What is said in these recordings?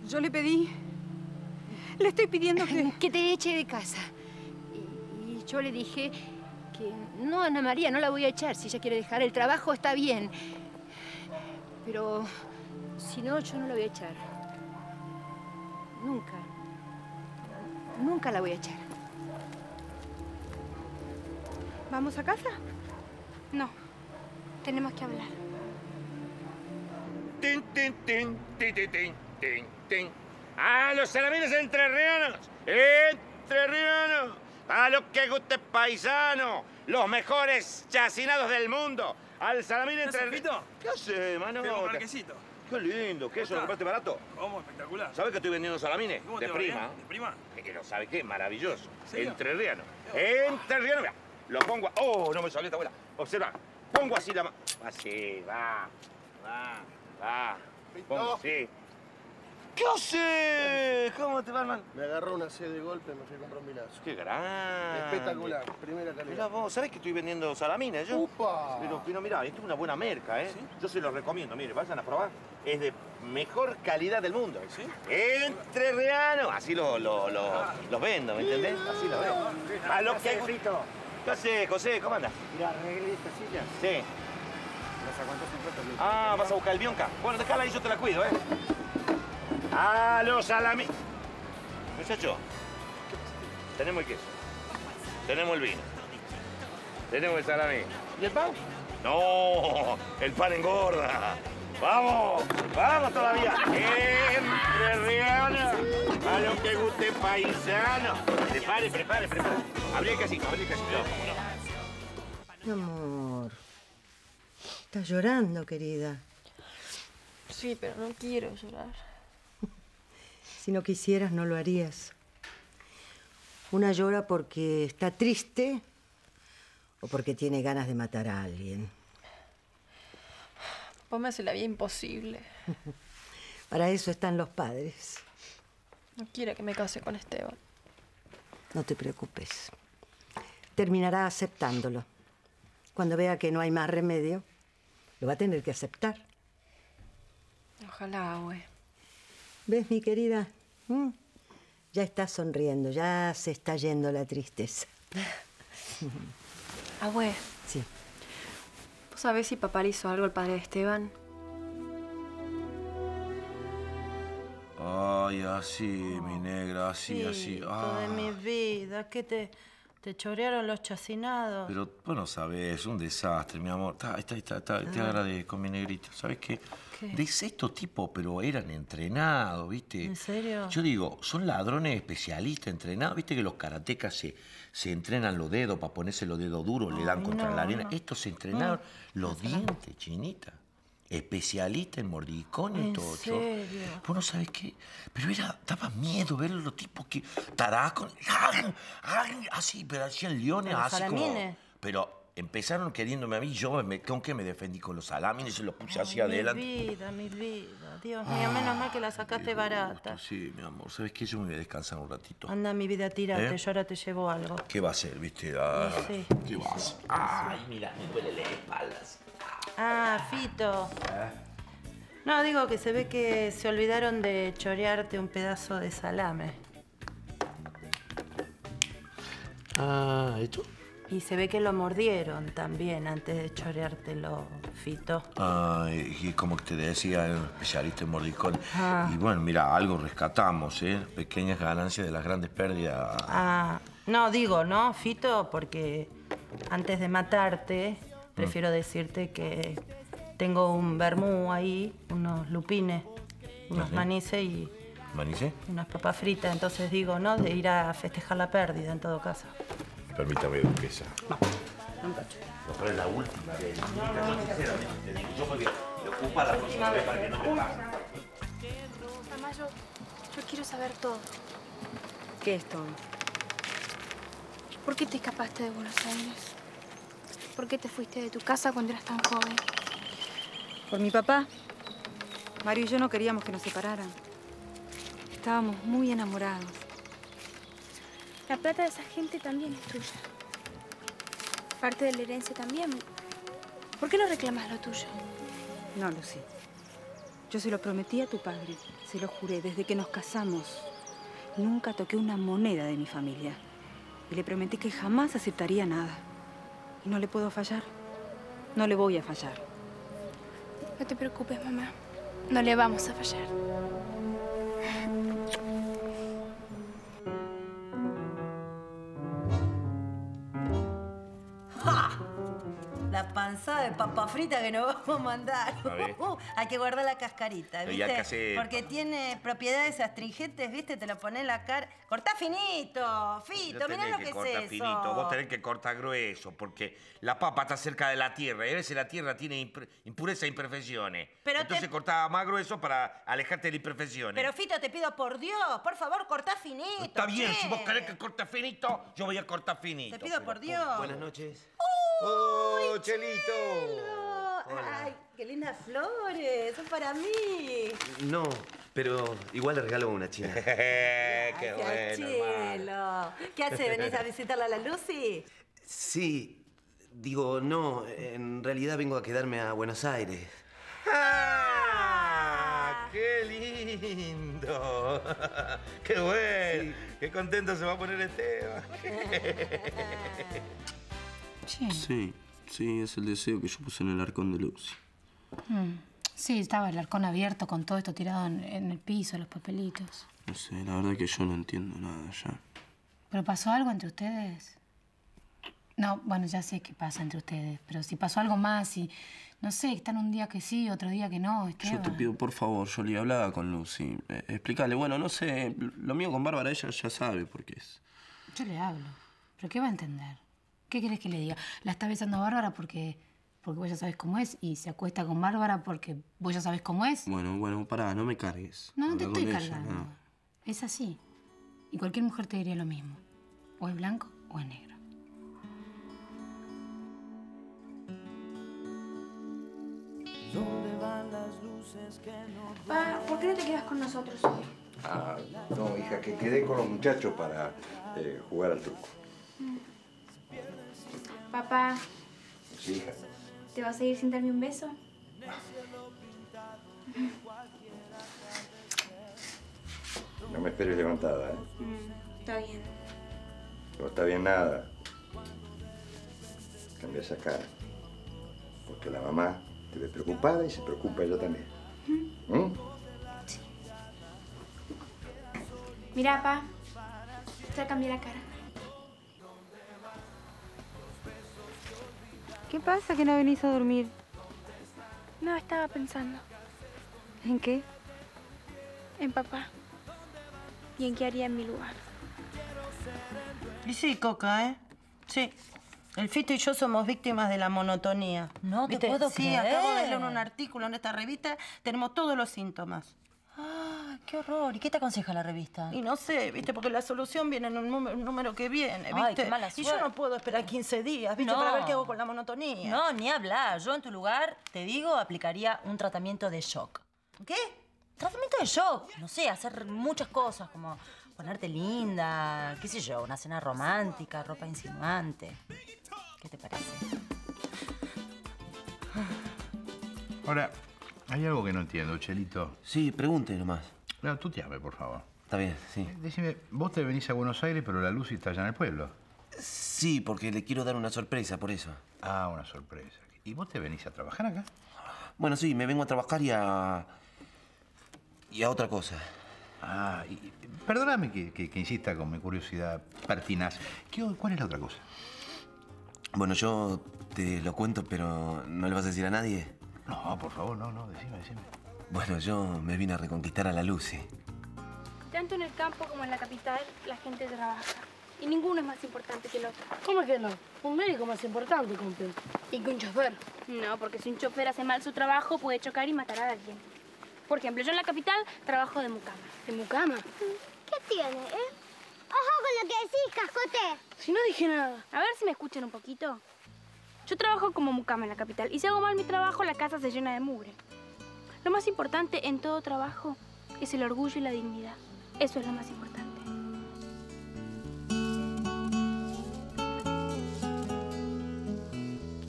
Yo le pedí... Le estoy pidiendo que te eche de casa. Y yo le dije que no, Ana María, no la voy a echar. Si ella quiere dejar el trabajo, está bien. Pero si no, yo no la voy a echar. Nunca. Nunca la voy a echar. ¿Vamos a casa? No. Tenemos que hablar. Tin, tin, tin, tin, tin, tin, tin, tin. ¡A los salamines entrerrianos! ¡Entrerrianos! ¡A los que guste paisano! ¡Los mejores chacinados del mundo! ¡Al salamín entrerriano! ¿Qué haces, mano? Tengo un marquesito. ¡Qué lindo! ¿Qué eso? ¿Lo compraste barato? ¿Cómo? Espectacular. ¿Sabes que estoy vendiendo salamines? ¿Cómo De te va prima. bien? ¿De prima? Pero ¿sabes qué? Maravilloso. ¿En serio? Entrerriano. Entrerriano, mira. Lo pongo... ¡Oh, no me salió esta abuela! Observa. Pongo así la mano. Así, va. Pongo así. ¿Qué haces? ¿Cómo te va, hermano? Me agarró una sed de golpe, me fui a comprar un minazo. ¡Qué grande! Espectacular, primera calidad. Mirá vos, ¿sabés que estoy vendiendo salamines yo? ¡Upa! Pero mirá, esto es una buena merca, ¿eh? ¿Sí? Yo se los recomiendo, mire, vayan a probar. Es de mejor calidad del mundo. ¿Sí? Entrerriano. Así los vendo, ¿me entendés? Así los vendo. A lo que... ¿Qué haces, José? ¿Cómo andas? Mira, arreglé esta silla. Sí. ¿Las aguantas un rato? Ah, vas a buscar el Bionca. Bueno, déjala ahí, yo te la cuido, ¿eh? ¡A los salamines! Muchacho, tenemos el queso, tenemos el vino, tenemos el salamín. ¿Y el pan? No, el pan engorda. ¡Vamos! ¡Vamos todavía! Entrerriano, a lo que guste paisano. Prepare. Abrí el casito. Mi amor, estás llorando, querida. Sí, pero no quiero llorar. Si no quisieras, no lo harías. Una llora porque está triste o porque tiene ganas de matar a alguien. Vos me hace la vida imposible. Para eso están los padres. No quiere que me case con Esteban. No te preocupes. Terminará aceptándolo. Cuando vea que no hay más remedio, lo va a tener que aceptar. Ojalá, güey. ¿Ves, mi querida? Ya está sonriendo, ya se está yendo la tristeza. Abue. Sí. ¿Vos sabés si papá le hizo algo al padre de Esteban? Ay, así, mi negra, así. De mi vida, ¿qué te chorearon los chacinados? Pero vos no sabés, un desastre, mi amor. Te agradezco, mi negrita. ¿Sabés qué? De sexto tipo, pero eran entrenados, ¿viste? ¿En serio? Yo digo, son ladrones especialistas, entrenados. ¿Viste que los karatecas se entrenan los dedos para ponerse los dedos duros, le dan contra la arena? Estos se entrenaron los dientes, chinita. Especialista en mordicón y todo. ¿En serio? Vos no sabés qué. Pero daba miedo ver los tipos que tarascon. Así, pero hacían leones, así salamines. como. Pero empezaron queriéndome a mí. Yo, ¿con qué me defendí? Con los salamines, se los puse hacia adelante. Mi vida. Dios mío, menos mal que la sacaste barata. Sí, mi amor. ¿Sabes qué? Yo me voy a descansar un ratito. Anda, mi vida, tírate. Yo ahora te llevo algo. ¿Qué va a ser, viste? Sí. ¿Qué va a hacer? Ay, mira, me duele las espaldas. Ah, Fito. No, digo que se ve que se olvidaron de chorearte un pedazo de salame. Ah, ¿esto? Y se ve que lo mordieron también antes de choreártelo, Fito. Ah, y como te decía, el especialista en mordicón. Ah. Y bueno, mira, algo rescatamos, ¿eh? Pequeñas ganancias de las grandes pérdidas. Ah, no, digo, ¿no, Fito? Porque antes de matarte, prefiero decirte que tengo un vermú ahí, unos lupines, unos manices y... ¿Manice? Unas papas fritas. Entonces digo, ¿no? De ir a festejar la pérdida, en todo caso. Permítame, duquesa. No cacho. No, pero es la última vez. Sinceramente, te digo. Yo porque me ocupa la próxima vez para que no me pase. Mamá, yo quiero saber todo. ¿Qué es todo? ¿Por qué te escapaste de Buenos Aires? ¿Por qué te fuiste de tu casa cuando eras tan joven? Por mi papá. Mario y yo no queríamos que nos separaran. Estábamos muy enamorados. La plata de esa gente también es tuya. Parte de la herencia también. ¿Por qué no reclamas lo tuyo? No, Lucy. Yo se lo prometí a tu padre. Se lo juré desde que nos casamos. Nunca toqué una moneda de mi familia. Y le prometí que jamás aceptaría nada. Y no le puedo fallar. No le voy a fallar. No te preocupes, mamá. No le vamos a fallar. ¡Ja! La panzada de papa frita que nos vamos a mandar. A ver. Hay que guardar la cascarita, Pero ¿viste? ya casi- Porque tiene propiedades astringentes, ¿viste? Te lo pones en la cara. Cortá finito, Fito, No mirá tenés lo que que cortar es eso. finito, vos tenés que cortar grueso, porque la papa está cerca de la tierra y a veces la tierra tiene impureza e imperfecciones. Pero entonces cortaba más grueso para alejarte de las imperfecciones. Pero Fito, te pido por Dios, por favor, cortá finito. Está bien, che. si vos querés que corte finito, yo voy a cortar finito. Te pido por Dios. Buenas noches. ¡Oh, Chelito! ¡Ay, qué lindas flores! Son para mí. No, pero igual le regalo una, China. ¡Qué bueno, Chelo. ¿Qué hace? ¿Venís a visitarla a la Lucy? Sí, digo, no, en realidad vengo a quedarme a Buenos Aires. ¡Ah! ¡Qué lindo! ¡Qué bueno! Sí. ¡Qué contento se va a poner Esteban! Sí, es el deseo que yo puse en el arcón de Lucy. Sí, estaba el arcón abierto con todo esto tirado en el piso, los papelitos. No sé, la verdad que yo no entiendo nada ya. ¿Pero pasó algo entre ustedes? No, bueno, ya sé qué pasa entre ustedes, pero si pasó algo más y... No sé, están un día que sí, otro día que no, Esteban. Yo te pido, por favor, Jolie, hablaba con Lucy. Explícale, bueno, no sé, lo mío con Bárbara, ella ya sabe por qué es. Yo le hablo, pero ¿qué va a entender? ¿Qué querés que le diga? La está besando a Bárbara porque vos ya sabés cómo es y se acuesta con Bárbara porque vos ya sabés cómo es. Bueno, pará, no me cargues. No te Habla estoy con ella, cargando. no. Es así. Y cualquier mujer te diría lo mismo. O es blanco o es negro. Pa, ¿por qué no te quedas con nosotros hoy? Ah, no, hija, que quedé con los muchachos para jugar al truco. Papá, Sí, hija. ¿te vas a ir sin darme un beso? No me esperes levantada, ¿eh? Está bien. No está bien nada. Cambia esa cara. Porque la mamá te ve preocupada y se preocupa ella también. ¿Mm? Mira, pa, ya cambié la cara. ¿Qué pasa que no venís a dormir? No, estaba pensando ¿En qué? en papá y en qué haría en mi lugar. Y sí, Coca, ¿eh? Sí. El Fito y yo somos víctimas de la monotonía. No te ¿Viste? puedo Sí, creer. acabo de leer un artículo en esta revista. Tenemos todos los síntomas. ¡Ah, qué horror! ¿Y qué te aconseja la revista? Y no sé, ¿viste? Porque la solución viene en un número que viene, ¿viste? Ay, qué mala Y yo suerte. no puedo esperar 15 días, ¿viste? No. Para ver qué hago con la monotonía. No, ni hablar. Yo en tu lugar, te digo, aplicaría un tratamiento de shock. ¿Qué? Tratamiento de shock. No sé, hacer muchas cosas, como ponerte linda, qué sé yo, una cena romántica, ropa insinuante. ¿Qué te parece? Ahora, hay algo que no entiendo, Chelito. Sí, pregunte nomás. No, tú te llames, por favor. Está bien, sí. Decime, vos te venís a Buenos Aires, pero la Lucy está allá en el pueblo. Sí, porque le quiero dar una sorpresa, por eso. Ah, una sorpresa. ¿Y vos te venís a trabajar acá? Bueno, sí, me vengo a trabajar y a otra cosa. Ah, y perdóname que insista con mi curiosidad pertinaz. ¿Cuál es la otra cosa? Bueno, yo te lo cuento, pero ¿no le vas a decir a nadie? No, por favor, no, decime. Bueno, yo me vine a reconquistar a la Lucy. Tanto en el campo como en la capital, la gente trabaja. Y ninguno es más importante que el otro. ¿Cómo es que no? Un médico más importante, compa. Y que un chofer. No, porque si un chofer hace mal su trabajo, puede chocar y matar a alguien. Por ejemplo, yo en la capital trabajo de mucama. ¿De mucama? ¿Qué tiene, Ojo con lo que decís, cascote. Si no dije nada. A ver si me escuchan un poquito. Yo trabajo como mucama en la capital y si hago mal mi trabajo, la casa se llena de mugre. Lo más importante en todo trabajo es el orgullo y la dignidad. Eso es lo más importante.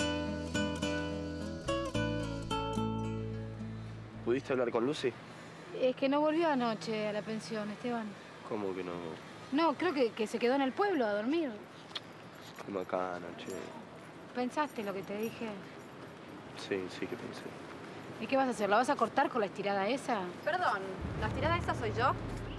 ¿Pudiste hablar con Lucy? Es que no volvió anoche a la pensión, Esteban. ¿Cómo que no? No, creo que se quedó en el pueblo a dormir. Qué macana, che. ¿Pensaste lo que te dije? Sí que pensé. ¿Y qué vas a hacer? ¿La vas a cortar con la estirada esa? Perdón, ¿la estirada esa soy yo?